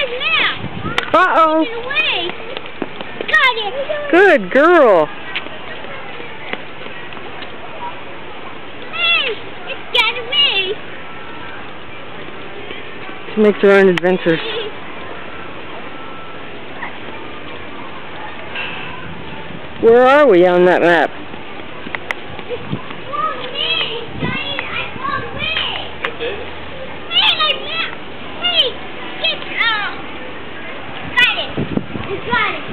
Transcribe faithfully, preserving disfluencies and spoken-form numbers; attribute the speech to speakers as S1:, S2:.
S1: map.
S2: Uh-oh.
S1: Get away. Got it.
S2: Good girl.
S1: Hey, it got away.
S2: She makes her own adventures. Where are we on that map?
S1: Hey, get out. Got it. You got it.